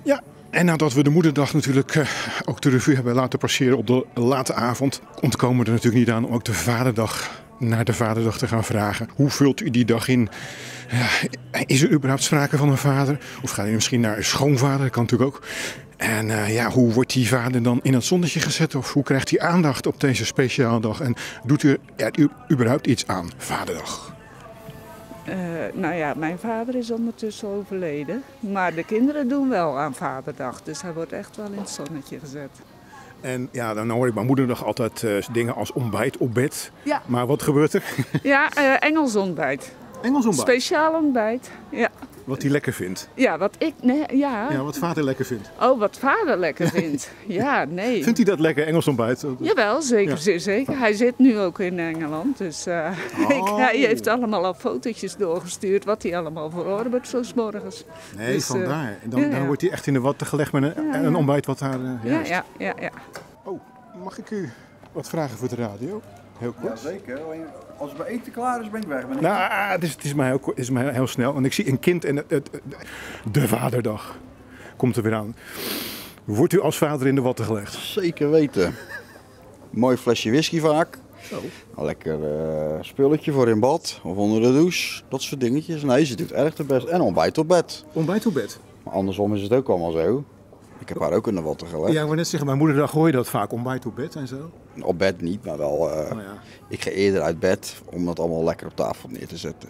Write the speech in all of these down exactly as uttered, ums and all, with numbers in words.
Ja, en nadat we de moederdag natuurlijk uh, ook de revue hebben laten passeren op de late avond, ontkomen we er natuurlijk niet aan om ook de vaderdag naar de vaderdag te gaan vragen. Hoe vult u die dag in? Ja, is er überhaupt sprake van een vader? Of gaat u misschien naar een schoonvader? Dat kan natuurlijk ook. En uh, ja, hoe wordt die vader dan in het zonnetje gezet? Of hoe krijgt hij aandacht op deze speciale dag? En doet u er ja, überhaupt iets aan Vaderdag? Uh, nou ja, mijn vader is ondertussen overleden. Maar de kinderen doen wel aan Vaderdag. Dus hij wordt echt wel in het zonnetje gezet. En ja, dan hoor ik bij moederdag altijd uh, dingen als ontbijt op bed. Ja. Maar wat gebeurt er? Ja, uh, Engels ontbijt. Engels ontbijt? Speciaal ontbijt, ja. Wat hij lekker vindt? Ja, wat ik... Nee, ja. Ja, wat vader lekker vindt. Oh, wat vader lekker vindt. Ja, nee. Vindt hij dat lekker, Engels ontbijt? Jawel, zeker, ja. zeer zeker. Hij zit nu ook in Engeland. Dus uh, oh. hij heeft allemaal al fotootjes doorgestuurd wat hij allemaal voor orbert zo 's morgens. Nee, dus, vandaar. Uh, dan, ja, dan ja. wordt hij echt in de watten gelegd met een, ja, ja. een ontbijt wat daar uh, ja, ja, ja, ja. Oh, mag ik u wat vragen voor de radio? Heel kort. Ja, zeker. Als het bij eten klaar is, ben ik weg. Ben ik nou, het is, het is mij heel, het is mij heel snel. En ik zie een kind en het, het, de vaderdag komt er weer aan. Wordt u als vader in de watten gelegd? Zeker weten. Mooi flesje whisky vaak. Zo. Een lekker uh, spulletje voor in bad of onder de douche. Dat soort dingetjes. Nee, ze doet erg de best. En ontbijt op bed. Ontbijt op bed? Maar andersom is het ook allemaal zo. Ik heb haar ook in de watten gelegd. Ja, ik wil net zeggen, bij moederdag hoor je dat vaak, ontbijt op bed en zo? Op bed niet, maar wel... Uh, oh ja. Ik ga eerder uit bed om dat allemaal lekker op tafel neer te zetten.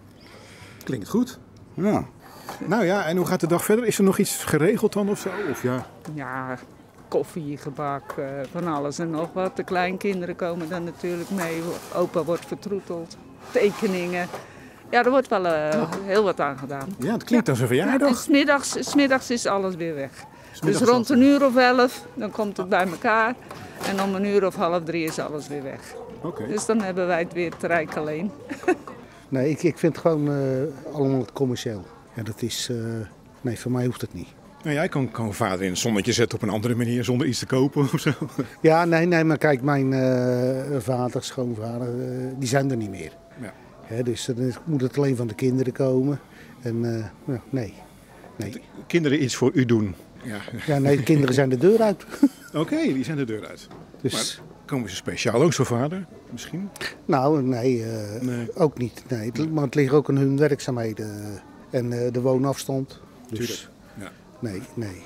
Klinkt goed. Ja. Nou ja, en hoe gaat de dag verder? Is er nog iets geregeld dan of zo? Of ja? Ja, koffie, gebak, uh, van alles en nog wat. De kleinkinderen komen dan natuurlijk mee. Opa wordt vertroeteld. Tekeningen. Ja, er wordt wel uh, oh. heel wat aan gedaan. Ja, het klinkt als een verjaardag. Ja, en 's middags, 's middags is alles weer weg. Dus rond een uur of elf, dan komt het bij elkaar. En om een uur of half drie is alles weer weg. Okay. Dus dan hebben wij het weer te rijk alleen. Nee, ik, ik vind het gewoon uh, allemaal commercieel. Ja, dat is, uh, nee, voor mij hoeft het niet. Nou, jij kan, kan vader in het zonnetje zetten op een andere manier zonder iets te kopen of zo. Ja, nee, nee, maar kijk, mijn uh, vader, schoonvader, uh, die zijn er niet meer. Ja. He, dus dan moet het alleen van de kinderen komen. En uh, nou, nee. nee. De kinderen iets voor u doen. Ja, ja nee, de kinderen zijn de deur uit. Oké, okay, die zijn de deur uit. Dus... Maar komen ze speciaal langs voor vader, misschien? Nou, nee, uh, nee. ook niet. Nee, het, maar het ligt ook aan hun werkzaamheden en uh, de woonafstand. Dus, Tuurlijk. Ja. Nee, nee.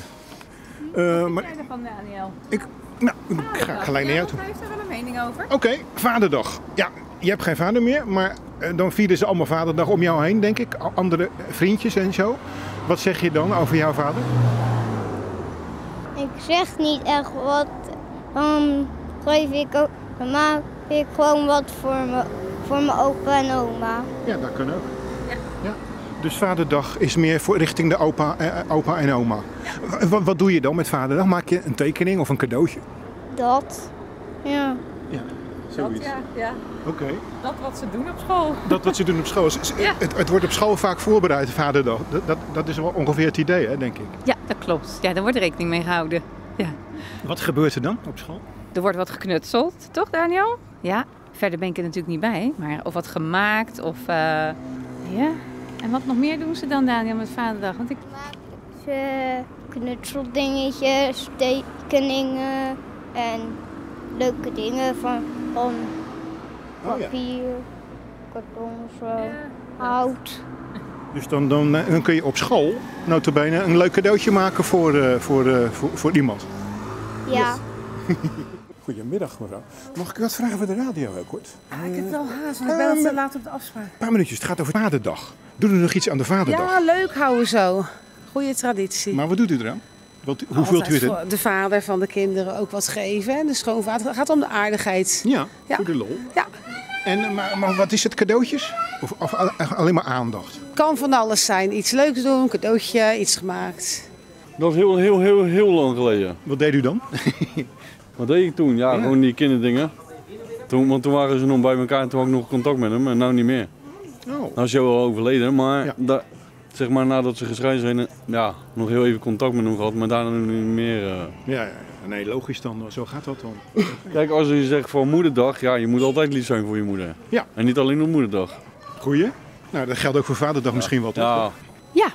Uh, uh, maar, wat vind jij ervan, Daniel? Ik, nou, ik ga gelijk naar jou toe. Hij heeft er wel een mening over. Oké, okay, Vaderdag. Ja, je hebt geen vader meer, maar uh, dan vieren ze allemaal Vaderdag om jou heen, denk ik. Andere vriendjes en zo. Wat zeg je dan over jouw vader? Ik zeg niet echt wat. Dan geef ik ook, dan maak ik gewoon wat voor me, voor mijn opa en oma. Ja, dat kan ook. Ja. Ja. Dus Vaderdag is meer voor richting de opa, eh, opa en oma. Ja. Wat, wat doe je dan met Vaderdag? Maak je een tekening of een cadeautje? Dat, ja. Ja, zoiets. Dat, ja. ja. Oké. Okay. Dat wat ze doen op school. Dat wat ze doen op school. Ja. Het, het wordt op school vaak voorbereid, Vaderdag. Dat, dat, dat is wel ongeveer het idee, hè, denk ik. Ja, dat klopt. Ja, daar wordt rekening mee gehouden. Ja. Wat gebeurt er dan op school? Er wordt wat geknutseld, toch Daniel? Ja. Verder ben ik er natuurlijk niet bij. Maar of wat gemaakt of... Uh, ja. En wat nog meer doen ze dan, Daniel, met Vaderdag? Want ik... Ze knutseldingetjes, tekeningen en leuke dingen van, van papier, oh, ja. karton of zo, ja. hout. Dus dan, dan, dan kun je op school, nota bene, een leuk cadeautje maken voor, uh, voor, uh, voor, voor iemand. Ja. Yes. Goedemiddag mevrouw. Mag ik wat vragen voor de radio heel kort? Ja, ik heb wel haast, maar ik ben het laat op de afspraak. Een paar minuutjes, het gaat over Vaderdag. Doen we nog iets aan de Vaderdag? Ja, leuk houden zo. Goeie traditie. Maar wat doet u eraan? Wat, hoe vult u het in? De vader van de kinderen ook wat geven. En de schoonvader. Het gaat om de aardigheid. Ja, ja. Voor de lol. Ja. En, maar, maar wat is het, cadeautjes? Of, of alleen maar aandacht? Kan van alles zijn. Iets leuks doen, een cadeautje, iets gemaakt. Dat is heel, heel, heel, heel lang geleden. Wat deed u dan? Wat deed ik toen? Ja, ja. gewoon die kinderdingen. Toen, want toen waren ze nog bij elkaar en toen had ik nog contact met hem en nu niet meer. Oh. Nou is hij al overleden, maar ja. da, zeg maar nadat ze gescheiden zijn, ja, nog heel even contact met hem gehad, maar daarna niet meer. Uh... Ja, ja, nee, logisch dan, zo gaat dat dan. Kijk, als je zegt voor moederdag, ja, je moet altijd lief zijn voor je moeder. Ja. En niet alleen op moederdag. Goeie. Nou, dat geldt ook voor Vaderdag misschien wel, toch? Ja. Ja,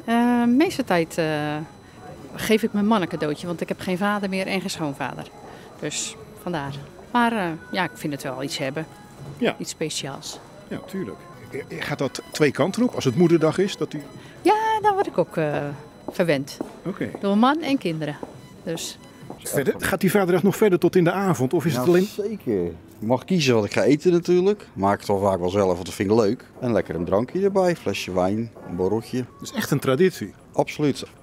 Uh, meeste tijd uh, geef ik mijn man een cadeautje, want ik heb geen vader meer en geen schoonvader. Dus vandaar. Maar uh, ja, ik vind het wel iets hebben. Ja. Iets speciaals. Ja, tuurlijk. Gaat dat twee kanten op? Als het moederdag is? Dat u... Ja, dan word ik ook uh, verwend. Oké. Okay. Door man en kinderen. Dus... Verder, gaat die vaderdag nog verder tot in de avond? Of is ja, het alleen... Zeker. Ik mag kiezen wat ik ga eten natuurlijk. Maak het toch vaak wel zelf, want dat vind ik leuk. En lekker een drankje erbij. Een flesje wijn, een borreltje. Dat is echt een traditie. Absoluut.